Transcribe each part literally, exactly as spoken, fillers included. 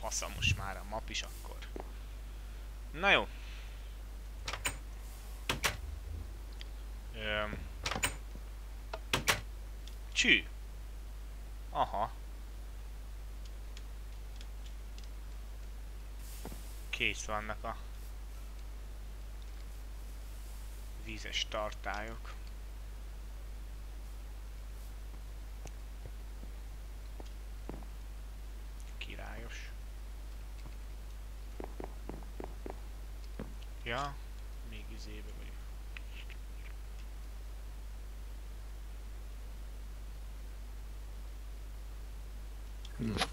Fasza most már a map is akkor. Na jó. Öm. Csű. Aha. Kész vannak a vízes tartályok. Királyos. Ja, még izébe vagyok. Hmm.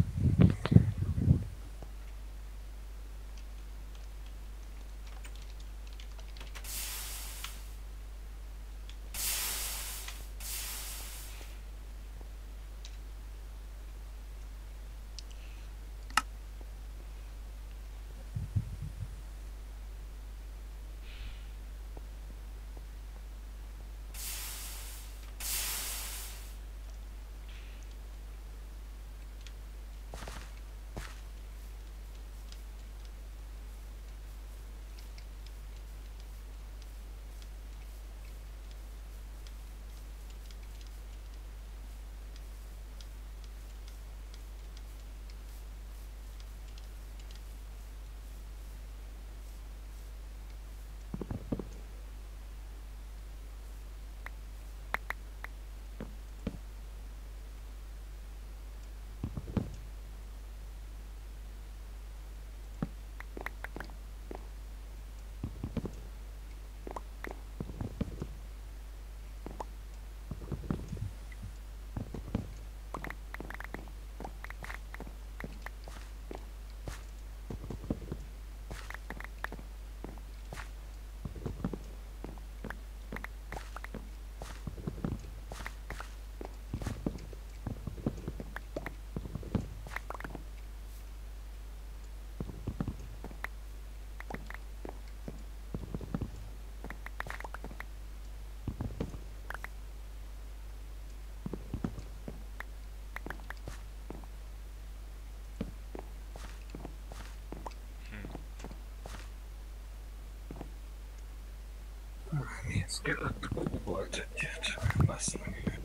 Mihez kellett? Volt egyet. Bassza meg.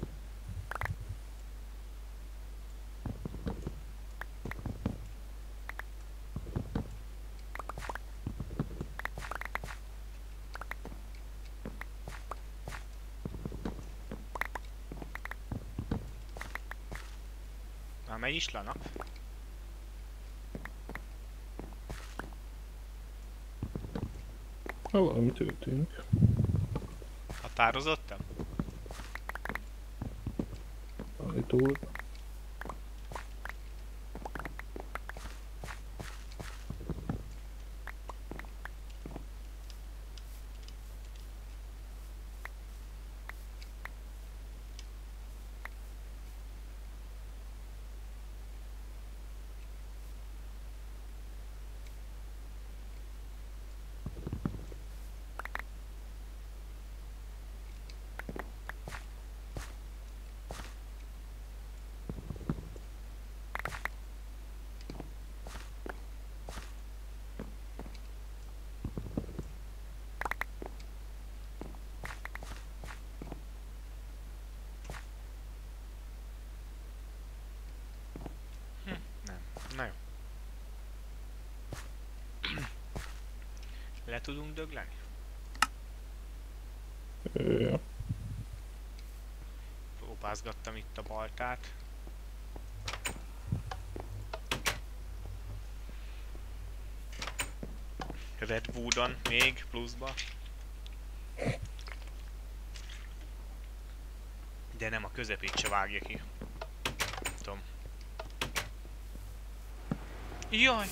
Már megy is le a nap? Ha valami történik. Határozottam? Állítólag. Na jó. Le tudunk dögleni? Ja. Próbázgattam itt a baltát. Redwoodon még pluszba. De nem a közepét se vágja ki. Tudom. Jaj!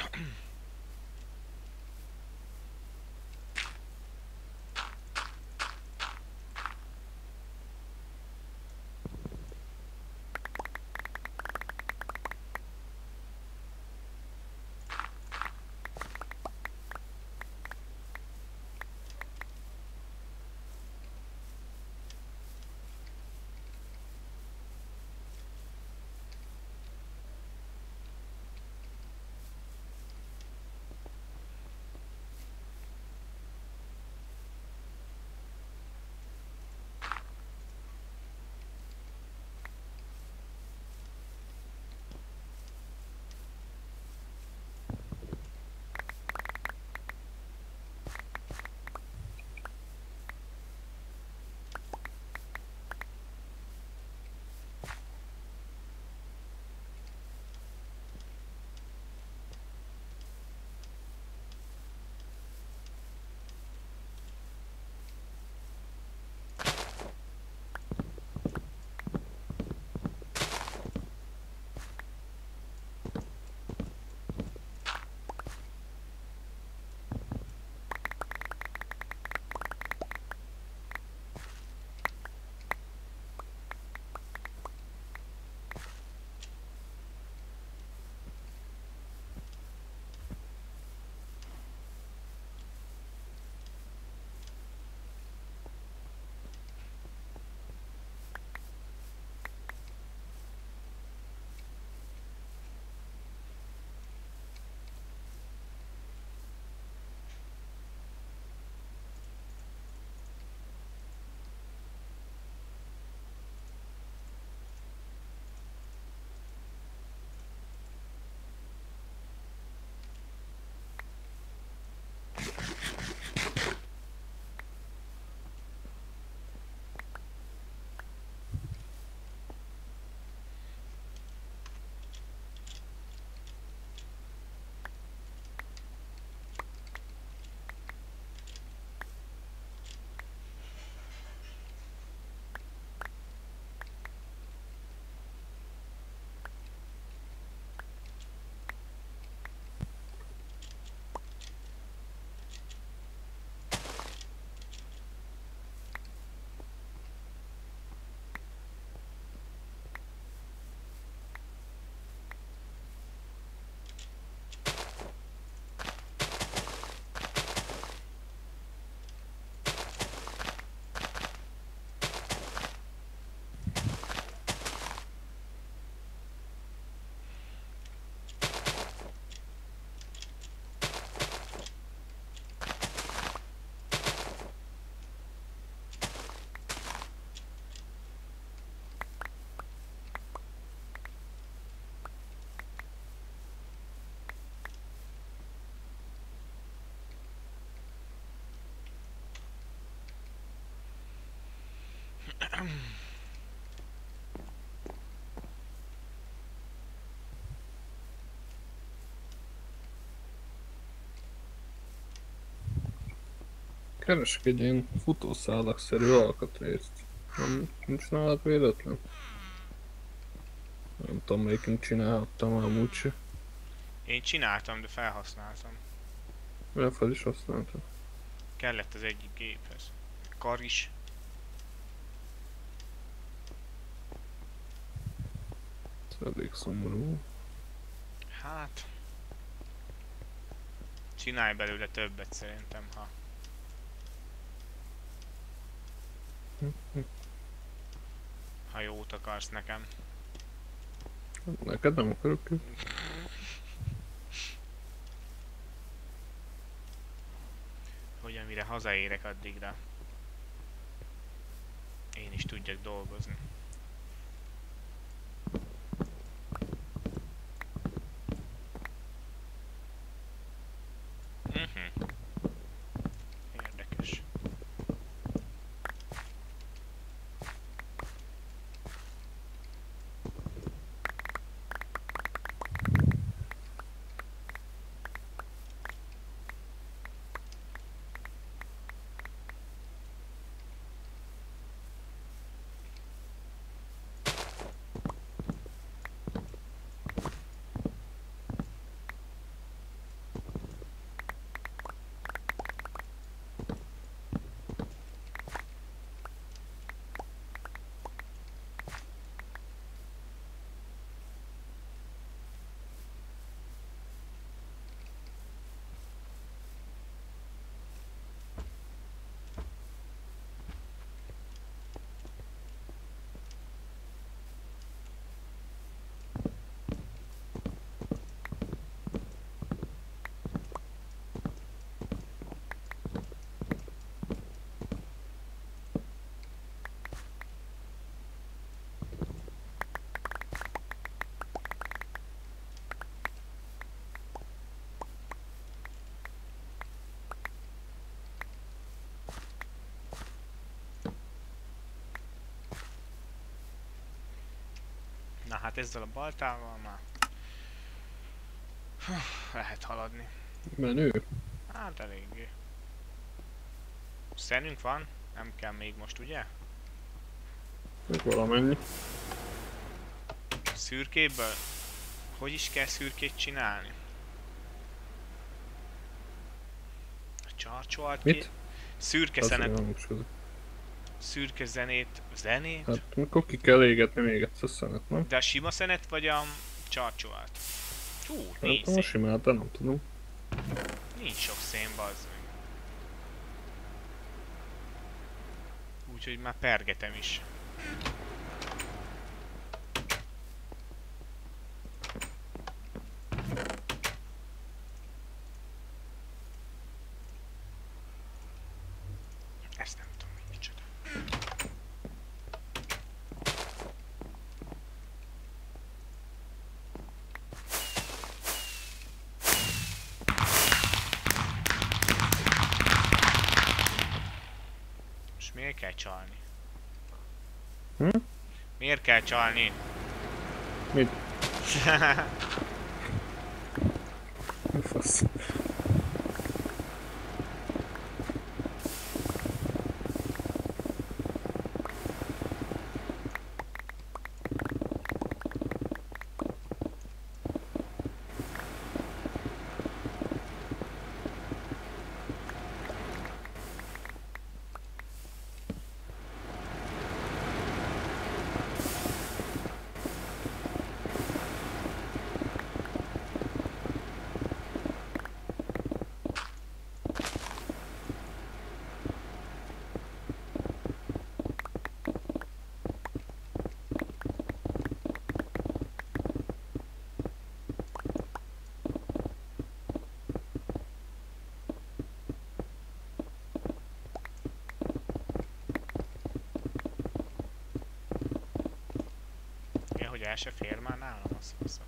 Keresek egy ilyen futószálak-szerű alkatrészt. Nem, nincs nálad véletlen? Nem tudom, melyikünk csinálhattam amúgy se. Én csináltam, de felhasználtam. Olyan fel is használtam. Kellett az egyik géphez. Kar is. Ez elég szomorú. Hát... Csinálj belőle többet szerintem, ha... Ha jót akarsz nekem. Neked nem akarok ki. Hogy amire hazaérek addigra én is tudjak dolgozni. Mhm. Érdekes. hát ezzel a baltával már Hú, lehet haladni. Menő. Hát eléggé. Szenünk van? Nem kell még most, ugye? Még valamennyi. Szürkéből? Hogy is kell szürkét csinálni? A csarcsolt ki... Mit? Szürke Azért szenet... nem is az. Szürke zenét... Zenét? Hát mikor ki kell égetni még egyszer szenet, nem? De a sima szenet vagy a csarcsolt? Hú, Hát nincs most szén. simát, de nem tudom. Nincs sok szén, bazd meg. Úgyhogy már pergetem is. Ezt nem tudom, hogy micsoda. Most miért kell csalni? Hm? Miért kell csalni? Mit? Mi fasz? Ja, hogy el se fér már nálam, az fasz.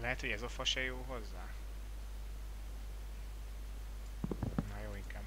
Lehet, hogy ez a fa se jó hozzá? Na jó, inkább.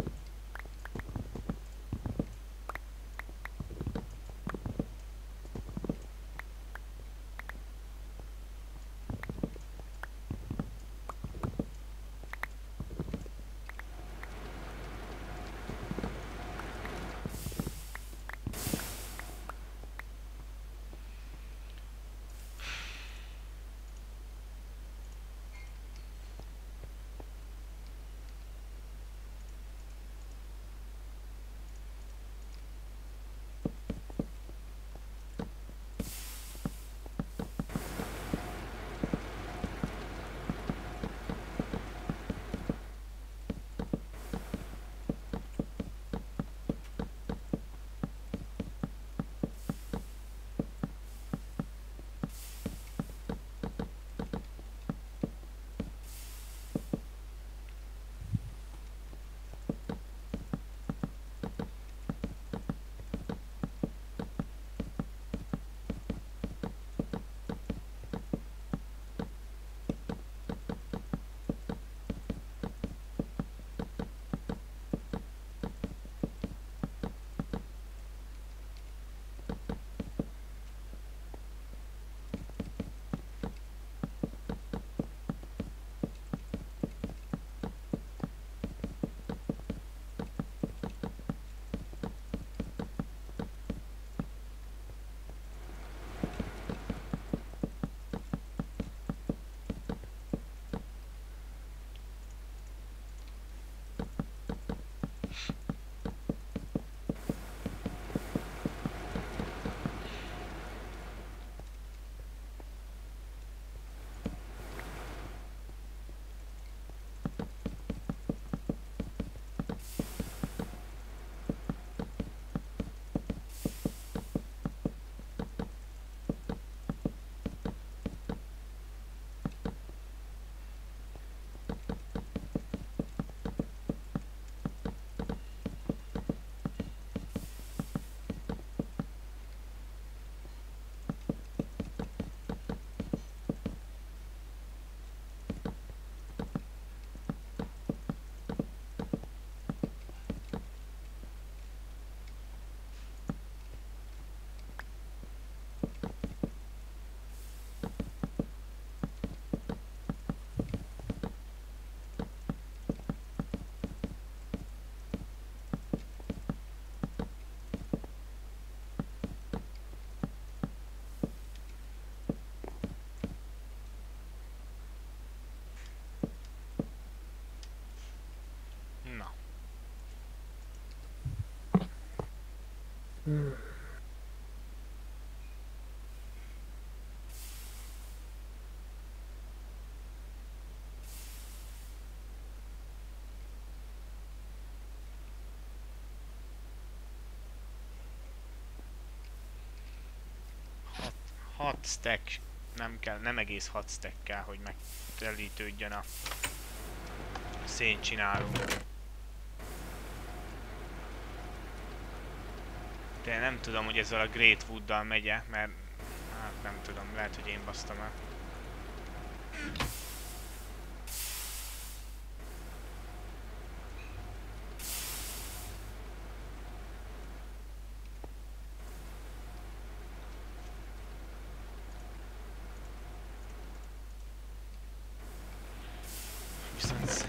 Na. Hmm. Hat, hat stack. Nem kell, nem egész hat stack kell, hogy megtelítődjön a széncsináló. De nem tudom, hogy ezzel a Great Wood-dal megye, mert hát nem tudom, lehet, hogy én basztam el. Viszont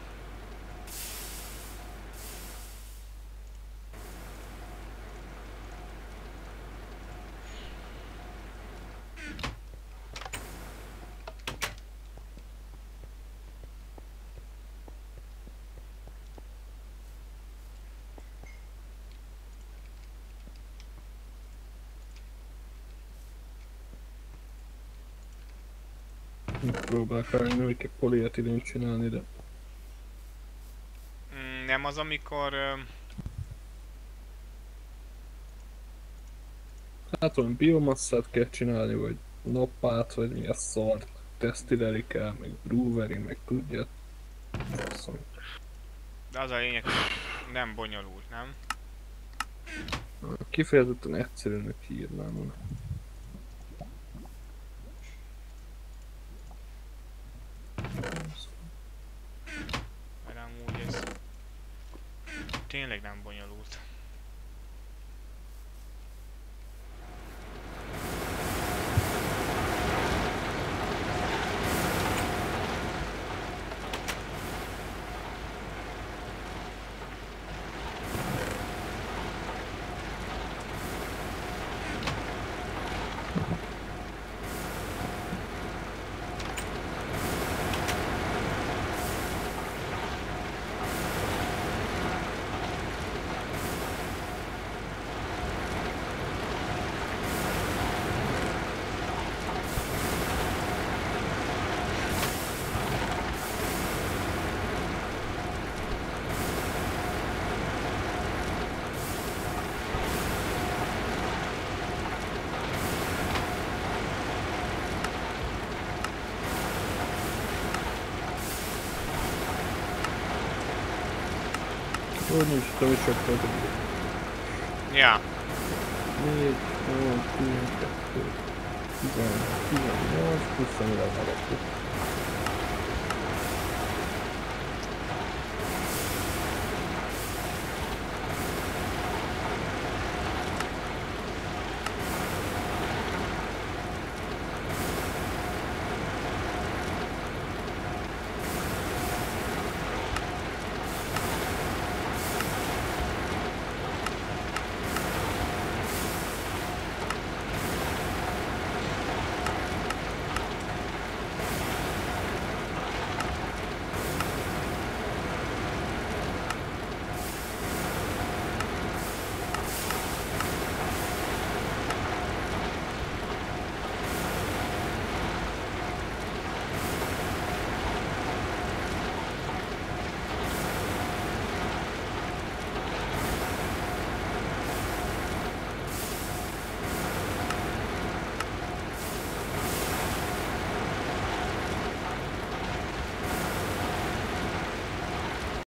Próbálok rájönni, hogy kell polietilén csinálni, de... mm, nem az, amikor... ö, Hát valami biomasszát kell csinálni, vagy nappát, vagy mi a szart. Tesztileri kell, meg brewery, meg tudja. Szóval De az a lényeg, hogy nem bonyolult, nem? kifejezetten egyszerűnek hírnám. tényleg nem bonyolult. Hogy nincs, te is sok volt. Ja. négy, nyolc, tizenkettő, tizennyolc, plusz amire megadtuk.